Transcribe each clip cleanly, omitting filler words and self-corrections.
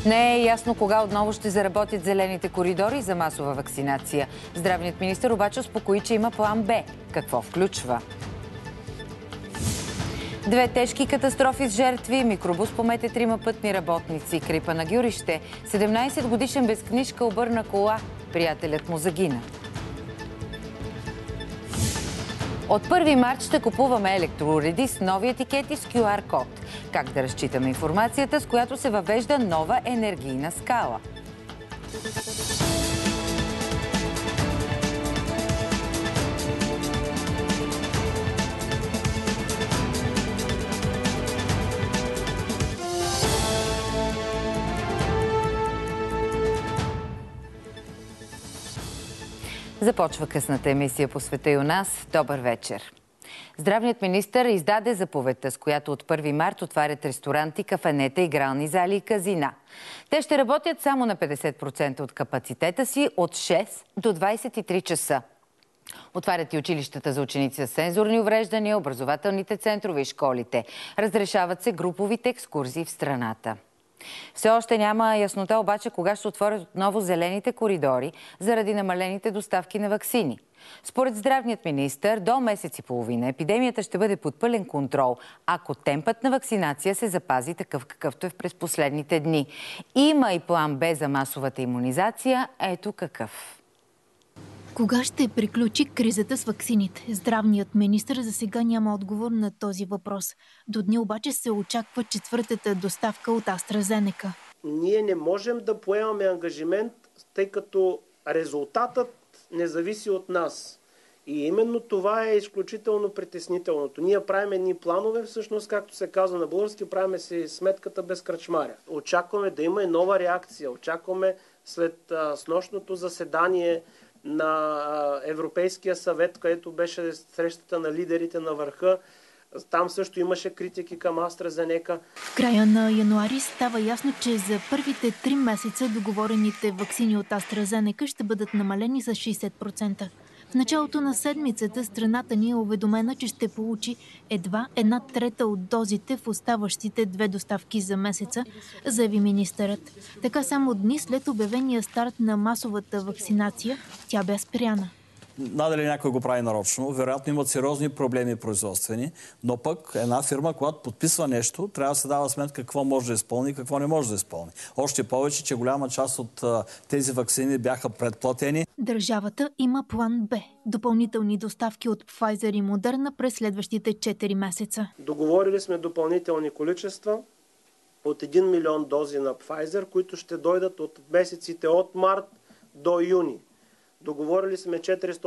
Не е ясно кога отново ще заработят зелените коридори за масова вакцинация. Здравният министър обаче успокои, че има план Б. Какво включва? 2 тежки катастрофи с жертви. Микробус помете 3 пътни работници. Край Панагюрище 17-годишен без книжка обърна кола. Приятелят му загина. От 1 март ще купуваме електроуреди с нови етикети с QR код. Как да разчитаме информацията, с която се въвежда нова енергийна скала? Започва късната емисия по света и у нас. Добър вечер! Здравният министър издаде заповедта, с която от 1 март отварят ресторанти, кафенета, игрални зали и казина. Те ще работят само на 50% от капацитета си от 6 до 23 часа. Отварят и училищата за ученици с сензорни увреждания, образователните центрове и школите. Разрешават се груповите екскурзии в страната. Все още няма яснота обаче кога ще отворят отново зелените коридори заради намалените доставки на ваксини. Според здравният министър, до месец и половина епидемията ще бъде под пълен контрол, ако темпът на вакцинация се запази такъв какъвто е през последните дни. Има и план Б за масовата имунизация. Ето какъв. Кога ще приключи кризата с ваксините? Здравният министър за сега няма отговор на този въпрос. До дни обаче се очаква 4-та доставка от AstraZeneca. Ние не можем да поемаме ангажимент, тъй като резултатът не зависи от нас. И именно това е изключително притеснителното. Ние правим едни планове, всъщност, както се казва на български, правим си сметката без кръчмаря. Очакваме да има и нова реакция. Очакваме след снощното заседание на Европейския съвет, където беше срещата на лидерите на върха. Там също имаше критики към AstraZeneca. В края на януари става ясно, че за първите 3 месеца договорените ваксини от AstraZeneca ще бъдат намалени с 60%. В началото на седмицата страната ни е уведомена, че ще получи едва 1/3 от дозите в оставащите 2 доставки за месеца, заяви министърът. Така само дни след обявения старт на масовата вакцинация, тя бе спряна. Надали някой го прави нарочно. Вероятно имат сериозни проблеми производствени, но пък една фирма, когато подписва нещо, трябва да се дава сметка какво може да изпълни и какво не може да изпълни. Още повече, че голяма част от тези ваксини бяха предплатени. Държавата има план Б. Допълнителни доставки от Pfizer и Moderna през следващите 4 месеца. Договорили сме допълнителни количества от 1 милион дози на Pfizer, които ще дойдат от месеците от март до юни. Договорили сме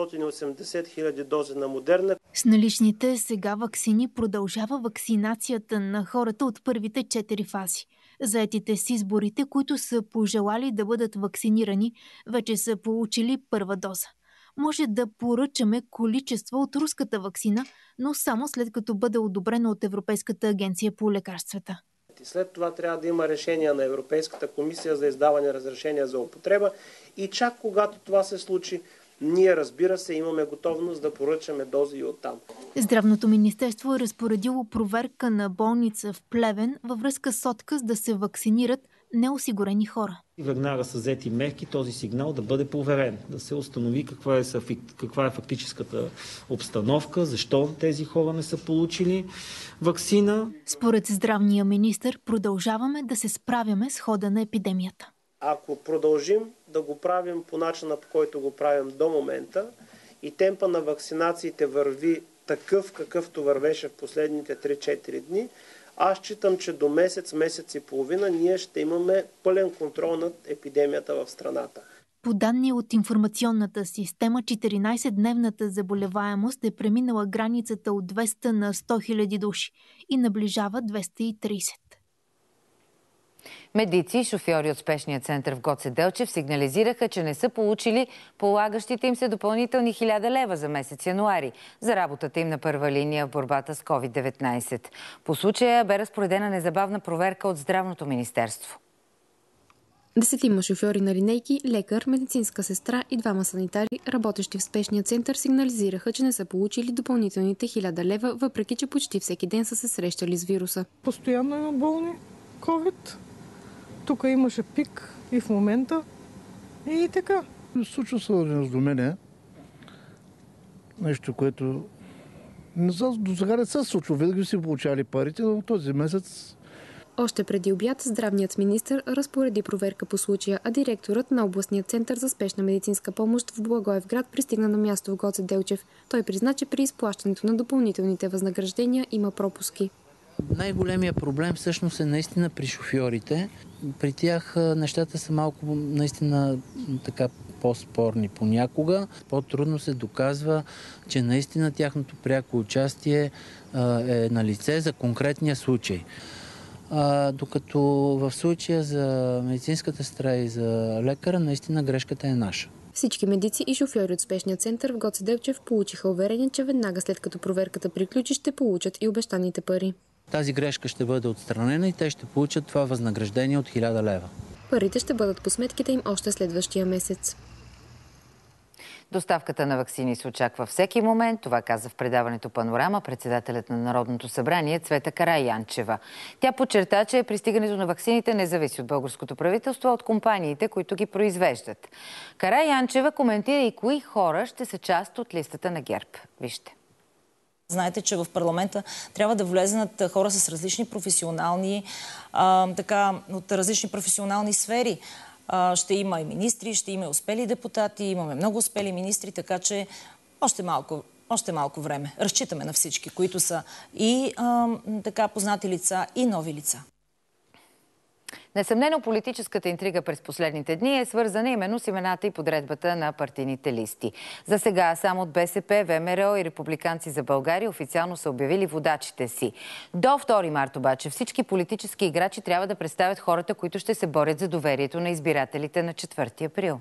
480 хиляди дози на Модерна. С наличните сега ваксини продължава вакцинацията на хората от първите 4 фази. Заетите с изборите, които са пожелали да бъдат вакцинирани, вече са получили първа доза. Може да поръчаме количество от руската ваксина, но само след като бъде одобрена от Европейската агенция по лекарствата. След това трябва да има решение на Европейската комисия за издаване разрешения за употреба и чак когато това се случи, ние, разбира се, имаме готовност да поръчаме дози и оттам. Здравното министерство е разпоредило проверка на болница в Плевен във връзка с отказ да се вакцинират неосигурени хора. Веднага са взети мерки този сигнал да бъде проверен, да се установи каква е фактическата обстановка, защо тези хора не са получили ваксина. Според здравния министър продължаваме да се справяме с хода на епидемията. Ако продължим да го правим по начина, по който го правим до момента и темпа на вакцинациите върви такъв, какъвто вървеше в последните 3-4 дни, аз считам, че до месец и половина ние ще имаме пълен контрол над епидемията в страната. По данни от информационната система, 14-дневната заболеваемост е преминала границата от 200 на 100 хиляди души и наближава 230. Медици и шофьори от спешния център в Гоце Делчев сигнализираха, че не са получили полагащите им се допълнителни 1000 лева за месец януари за работата им на първа линия в борбата с COVID-19. По случая бе разпоредена незабавна проверка от Здравното министерство. 10 шофьори на линейки, лекар, медицинска сестра и 2 санитари, работещи в спешния център, сигнализираха, че не са получили допълнителните 1000 лева, въпреки че почти всеки ден са се срещали с вируса. Постоянно има болни COVID. Тук имаше пик и в момента. И така. Случва се недоразумение. Нещо, което до сега не се случва. Винаги си получали парите, но този месец. Още преди обяд здравният министър разпореди проверка по случая, а директорът на областния център за спешна медицинска помощ в Благоевград пристигна на място в Гоце Делчев. Той призна, че при изплащането на допълнителните възнаграждения има пропуски. Най-големия проблем всъщност е наистина при шофьорите. При тях нещата са малко наистина така по-спорни понякога. По-трудно се доказва, че наистина тяхното пряко участие е на лице за конкретния случай. Докато в случая за медицинската сестра и за лекара, наистина грешката е наша. Всички медици и шофьори от спешния център в Гоце Делчев получиха уверение, че веднага след като проверката приключи, ще получат и обещаните пари. Тази грешка ще бъде отстранена и те ще получат това възнаграждение от 1000 лева. Парите ще бъдат по сметките им още следващия месец. Доставката на ваксини се очаква всеки момент. Това каза в предаването Панорама председателят на Народното събрание Цвета Караянчева. Тя подчерта, че пристигането на ваксините не зависи от българското правителство, а от компаниите, които ги произвеждат. Караянчева коментира и кои хора ще са част от листата на ГЕРБ. Вижте. Знаете, че в парламента трябва да влезнат хора с различни професионални, от различни професионални сфери. Ще има и министри, ще има и успели депутати, имаме много успели министри, така че още малко време. Разчитаме на всички, които са и познати лица, и нови лица. Несъмнено политическата интрига през последните дни е свързана именно с имената и подредбата на партийните листи. За сега само от БСП, ВМРО и Републиканци за България официално са обявили водачите си. До 2 март обаче всички политически играчи трябва да представят хората, които ще се борят за доверието на избирателите на 4 април.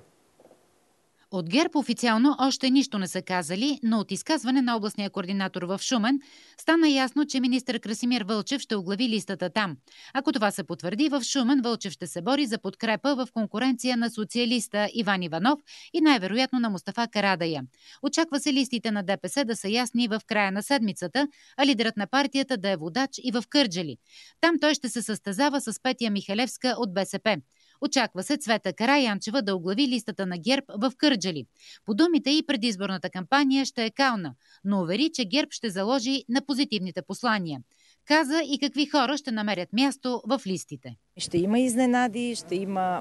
От ГЕРБ официално още нищо не са казали, но от изказване на областния координатор в Шумен стана ясно, че министър Красимир Вълчев ще оглави листата там. Ако това се потвърди, в Шумен Вълчев ще се бори за подкрепа в конкуренция на социалиста Иван Иванов и най-вероятно на Мустафа Карадайъ. Очаква се листите на ДПС да са ясни в края на седмицата, а лидерът на партията да е водач и в Кърджали. Там той ще се състезава с Петя Михалевска от БСП. Очаква се Цвета Караянчева да оглави листата на ГЕРБ в Кърджали. По думите и предизборната кампания ще е кална, но увери, че ГЕРБ ще заложи на позитивните послания. Каза и какви хора ще намерят място в листите. Ще има изненади, ще има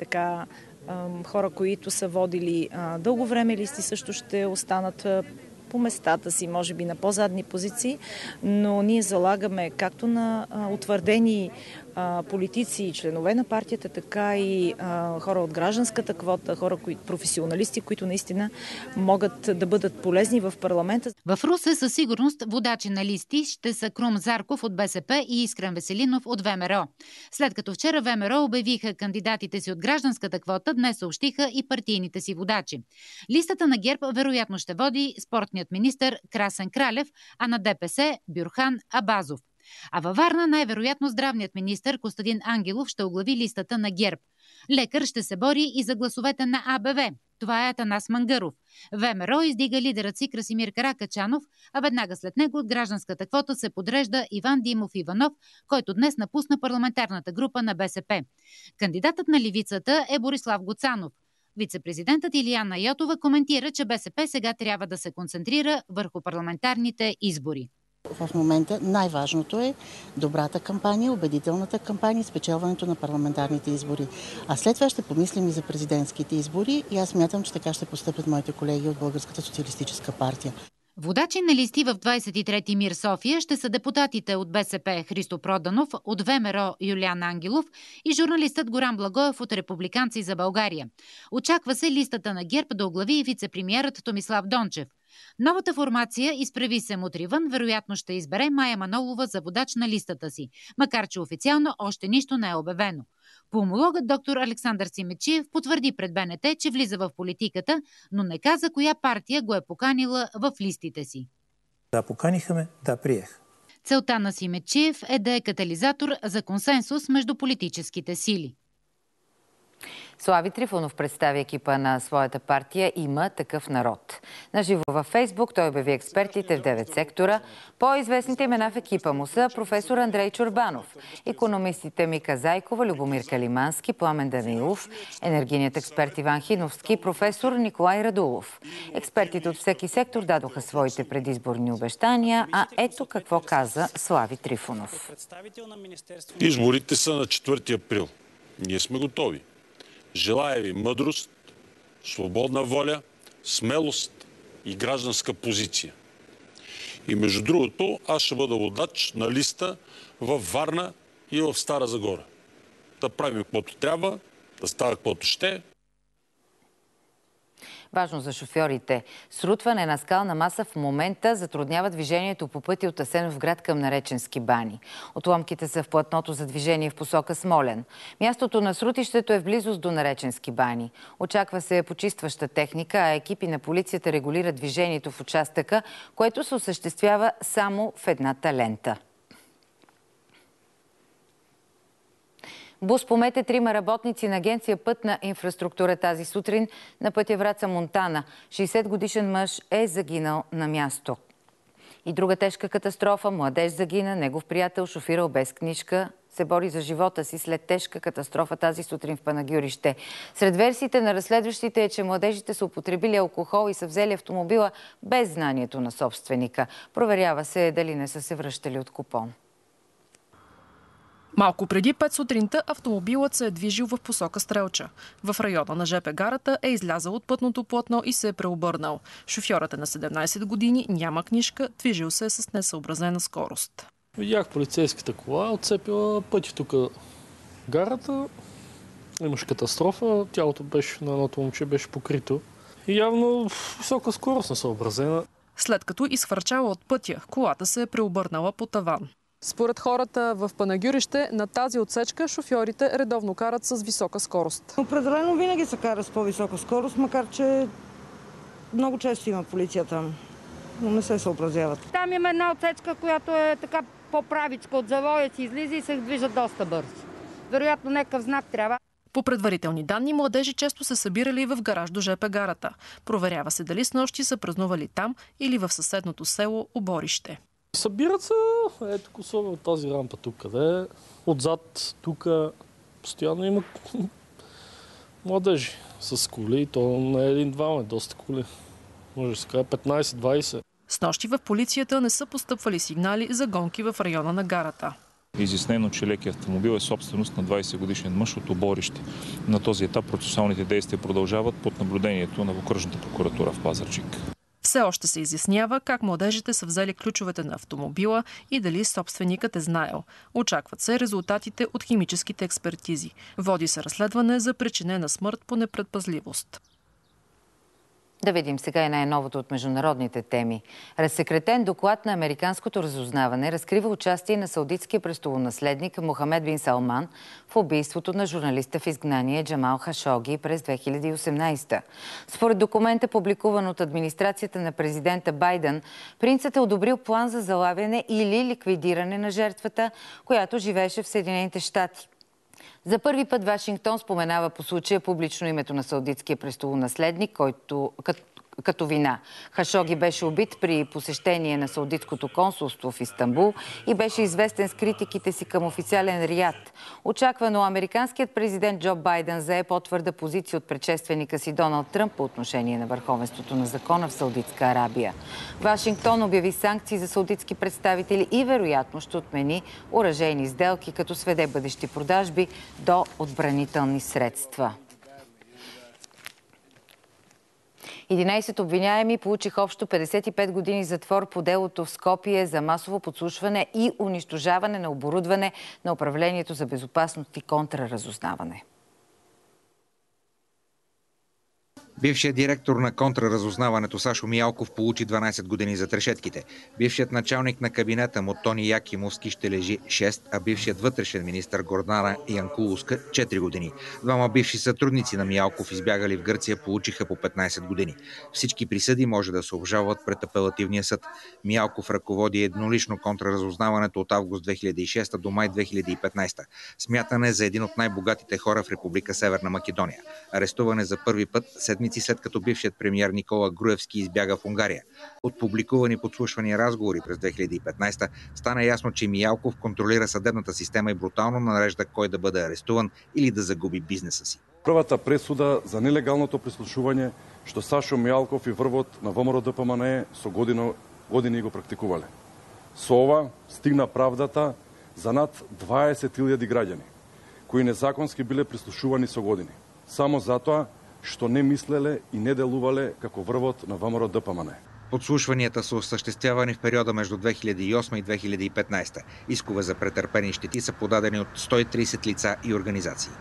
хора, които са водили дълго време листи, също ще останат по местата си, може би на по-задни позиции, но ние залагаме както на утвърдени политици и членове на партията, така и хора от гражданската квота, професионалисти, които наистина могат да бъдат полезни в парламента. В Русе със сигурност водачи на листи ще са Крум Зарков от БСП и Искрен Веселинов от ВМРО. След като вчера ВМРО обявиха кандидатите си от гражданската квота, днес съобщиха и партийните си водачи. Листата на ГЕРБ вероятно ще води спортният министър Красен Кралев, а на ДПС Бюрхан Абазов. А във Варна най-вероятно здравният министър Костадин Ангелов ще оглави листата на ГЕРБ. Лекар ще се бори и за гласовете на АБВ. Това е Атанас Мангаров. ВМРО издига лидерът си Красимир Каракачанов, а веднага след него от гражданската квота се подрежда Иван Димов Иванов, който днес напусна парламентарната група на БСП. Кандидатът на левицата е Борислав Гоцанов. Вице-президентът Илияна Йотова коментира, че БСП сега трябва да се концентрира върху парламентарните избори. В момента най-важното е добрата кампания, убедителната кампания, спечелването на парламентарните избори. А след това ще помислим и за президентските избори и аз смятам, че така ще постъпят моите колеги от Българската социалистическа партия. Водачи на листи в 23-ти МИР София ще са депутатите от БСП Христо Проданов, от ВМРО Юлиан Ангелов и журналистът Горан Благоев от Републиканци за България. Очаква се листата на ГЕРБ да оглави и вице-премиерът Томислав Дончев. Новата формация Изправи се мутривън вероятно ще избере Мая Манолова за водач на листата си, макар че официално още нищо не е обявено. Пулмологът доктор Александър Симечиев потвърди пред БНТ, че влиза в политиката, но не каза коя партия го е поканила в листите си. Да, поканиха ме, да, приех. Целта на Симечиев е да е катализатор за консенсус между политическите сили. Слави Трифонов представи екипа на своята партия "Има такъв народ". Наживо във Фейсбук той обяви експертите в 9 сектора. По-известните имена в екипа му са професор Андрей Чорбанов, икономистите Мика Зайкова, Любомир Калимански, Пламен Данаилов, енергийният експерт Иван Хиновски, професор Николай Радулов. Експертите от всеки сектор дадоха своите предизборни обещания, а ето какво каза Слави Трифонов. Изборите са на 4 април. Ние сме готови. Желая ви мъдрост, свободна воля, смелост и гражданска позиция. И между другото, аз ще бъда водач на листа във Варна и в Стара Загора. Да правим каквото трябва, да става каквото ще. Важно за шофьорите. Срутване на скална маса в момента затруднява движението по пътя от Асеновград към Нареченски бани. Отломките са в платното за движение в посока Смолян. Мястото на срутището е в близост до Нареченски бани. Очаква се почистваща техника, а екипи на полицията регулират движението в участъка, което се осъществява само в едната лента. Бус помете 3 работници на Агенция Пътна инфраструктура тази сутрин на пътя Враца-Монтана. 60-годишен мъж е загинал на място. И друга тежка катастрофа. Младеж загина, негов приятел, шофирал без книжка, се бори за живота си след тежка катастрофа тази сутрин в Панагюрище. Сред версиите на разследващите е, че младежите са употребили алкохол и са взели автомобила без знанието на собственика. Проверява се дали не са се връщали от купон. Малко преди 5 сутринта автомобилът се е движил в посока Стрелча. В района на ЖП гарата е излязъл от пътното платно и се е преобърнал. Шофьорът е на 17 години, няма книжка, движил се с несъобразена скорост. Видях полицейската кола, отцепила пътя тук гарата. Имаше катастрофа, тялото беше на едното момче беше покрито. И явно висока скорост несъобразена. След като изхвърчала от пътя, колата се е преобърнала по таван. Според хората в Панагюрище, на тази отсечка шофьорите редовно карат с висока скорост. Определено винаги се кара с по-висока скорост, макар че много често има полиция там, но не се съобразяват. Там има една отсечка, която е така по-правичка от завоя си излиза и се движат доста бързо. Вероятно някакъв знак трябва. По предварителни данни, младежи често се събирали в гараж до ЖП гарата. Проверява се дали снощи са празнували там или в съседното село Оборище. Събират се, ето особено от тази рампа тук, къде отзад, тук постоянно има младежи с коли, то не е един-двама, доста коли. Може да се каже 15-20. Снощи в полицията не са постъпвали сигнали за гонки в района на гарата. Изяснено, че лекият автомобил е собственост на 20-годишен мъж от Оборище. На този етап процесуалните действия продължават под наблюдението на окръжната прокуратура в Пазарджик. Все още се изяснява как младежите са взели ключовете на автомобила и дали собственикът е знаел. Очакват се резултатите от химическите експертизи. Води се разследване за причинена смърт по непредпазливост. Да видим сега и най-новото от международните теми. Разсекретен доклад на американското разузнаване разкрива участие на саудитския престолонаследник Мохамед бин Салман в убийството на журналиста в изгнание Джамал Хашоги през 2018. Според документа, публикуван от администрацията на президента Байден, принцът е одобрил план за залавяне или ликвидиране на жертвата, която живееше в Съединените щати. За първи път Вашингтон споменава по случая публично името на саудитския престолонаследник, който като вина. Хашоги беше убит при посещение на саудитското консулство в Истанбул и беше известен с критиките си към официален Риад. Очаквано американският президент Джо Байден зае по-твърда позиция от предшественика си Доналд Тръмп по отношение на върховенството на закона в Саудитска Арабия. Вашингтон обяви санкции за саудитски представители и вероятно ще отмени оръжейни сделки, като сведе бъдещи продажби до отбранителни средства. 11 обвиняеми получиха общо 55 години затвор по делото в Скопие за масово подслушване и унищожаване на оборудване на Управлението за безопасност и контраразузнаване. Бившият директор на контраразузнаването Сашо Миялков получи 12 години за трешетките. Бившият началник на кабинета му Тони Якимовски ще лежи 6, а бившият вътрешен министър Гордана Янкуловска 4 години. Двама бивши сътрудници на Миялков, избягали в Гърция, получиха по 15 години. Всички присъди може да се обжалват пред апелативния съд. Миялков ръководи еднолично контраразузнаването от август 2006 до май 2015. Смятан е за един от най-богатите хора в Република Северна Македония. Арестуван е за първи път седмици след като бившият премиер Никола Груевски избяга в Унгария. От публикувани подслушвани разговори през 2015 стана ясно, че Миялков контролира съдебната система и брутално нарежда кой да бъде арестуван или да загуби бизнеса си. Првата пресуда за нелегалното прислушување што Сашо Мијалков и врвот на ВМРО ДПМНЕ со години го практикувале. Со ова стигна правдата за над 20.000 граѓани кои незаконски биле прислушувани со години, само затоа што не мислеле и не делувале како врвот на ВМРО ДПМНЕ. Подслушванията са осъществявани в периода между 2008 и 2015. Искове за претърпени щети са подадени от 130 лица и организации.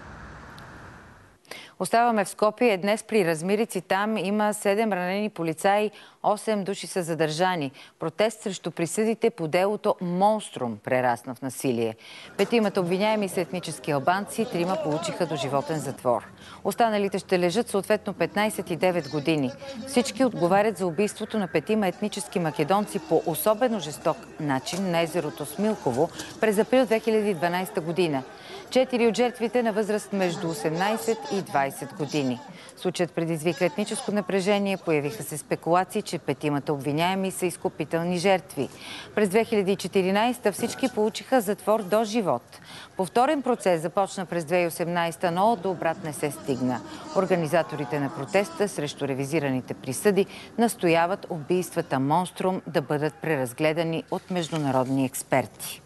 Оставаме в Скопие. Днес при размирици там има 7 ранени полицаи, 8 души са задържани. Протест срещу присъдите по делото Монструм прерасна в насилие. 5 обвиняеми са етнически албанци, 3 получиха доживотен затвор. Останалите ще лежат съответно 15 и 9 години. Всички отговарят за убийството на 5 етнически македонци по особено жесток начин на езерото Смилково през април 2012 година. 4 от жертвите на възраст между 18 и 20 години. Случаят предизвика етническо напрежение, появиха се спекулации, че 5 обвиняеми са изкупителни жертви. През 2014 всички получиха затвор до живот. Повторен процес започна през 2018, но до обрат не се стигна. Организаторите на протеста срещу ревизираните присъди настояват убийствата Монструм да бъдат преразгледани от международни експерти.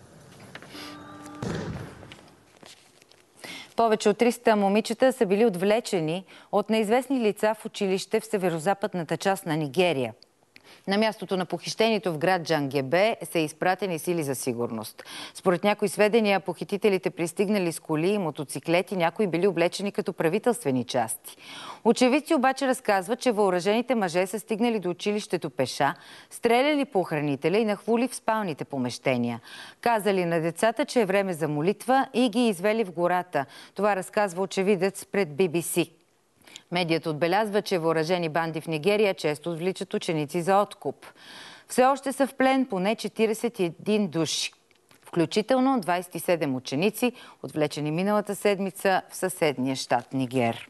Повече от 300 момичета са били отвлечени от неизвестни лица в училище в северозападната част на Нигерия. На мястото на похищението в град Джангебе са изпратени сили за сигурност. Според някои сведения, похитителите пристигнали с коли и мотоциклети, някои били облечени като правителствени части. Очевидци обаче разказват, че въоръжените мъже са стигнали до училището пеша, стреляли по охранителя и нахвули в спалните помещения. Казали на децата, че е време за молитва и ги извели в гората. Това разказва очевидец пред BBC. Медията отбелязва, че въоръжени банди в Нигерия често отвличат ученици за откуп. Все още са в плен поне 41 души, включително 27 ученици, отвлечени миналата седмица в съседния щат Нигер.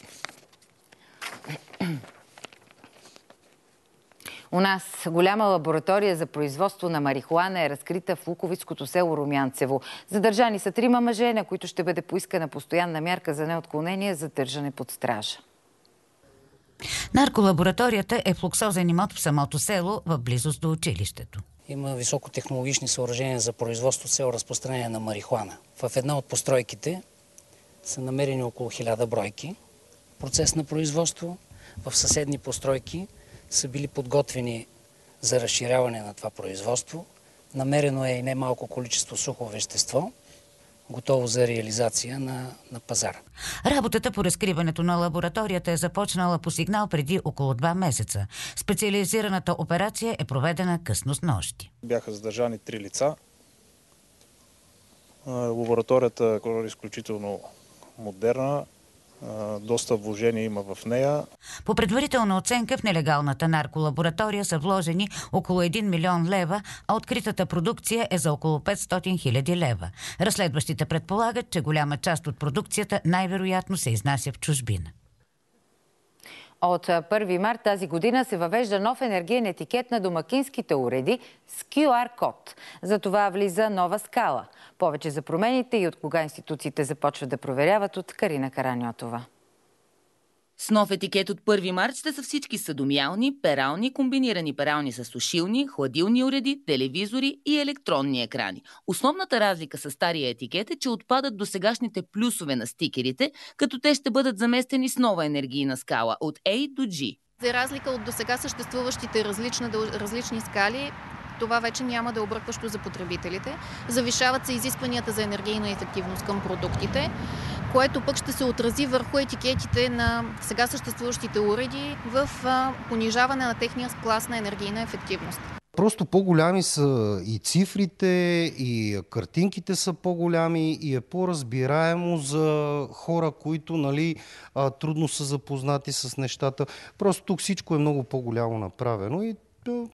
У нас голяма лаборатория за производство на марихуана е разкрита в луковитското село Румянцево. Задържани са 3 мъже, на които ще бъде поискана постоянна мярка за неотклонение за държане под стража. Нарколабораторията е в луксозен имот в самото село, в близост до училището. Има високотехнологични съоръжения за производство с цел разпространение на марихуана. В една от постройките са намерени около 1000 бройки. Процес на производство. В съседни постройки са били подготвени за разширяване на това производство. Намерено е и немалко количество сухо вещество, готово за реализация на пазара. Работата по разкриването на лабораторията е започнала по сигнал преди около 2 месеца. Специализираната операция е проведена късно снощи. Бяха задържани 3 лица. Лабораторията е изключително модерна. Доста вложения има в нея. По предварителна оценка в нелегалната нарколаборатория са вложени около 1 милион лева, а откритата продукция е за около 500 хиляди лева. Разследващите предполагат, че голяма част от продукцията най-вероятно се изнася в чужбина. От 1 март тази година се въвежда нов енергиен етикет на домакинските уреди с QR-код. За това влиза нова скала. Повече за промените и от кога институциите започват да проверяват от Карина Караньотова. С нов етикет от 1 март ще са всички съдомиални, перални, комбинирани перални с сушилни, хладилни уреди, телевизори и електронни екрани. Основната разлика с стария етикет е, че отпадат досегашните плюсове на стикерите, като те ще бъдат заместени с нова енергийна скала от A до G. За разлика от досега съществуващите различни скали, това вече няма да е объркващо за потребителите. Завишават се изискванията за енергийна ефективност към продуктите. което пък ще се отрази върху етикетите на сега съществуващите уреди в понижаване на техния клас на енергийна ефективност. Просто по-голями са и цифрите, и картинките са по-голями и е по-разбираемо за хора, които трудно са запознати с нещата. Просто тук всичко е много по-голямо направено и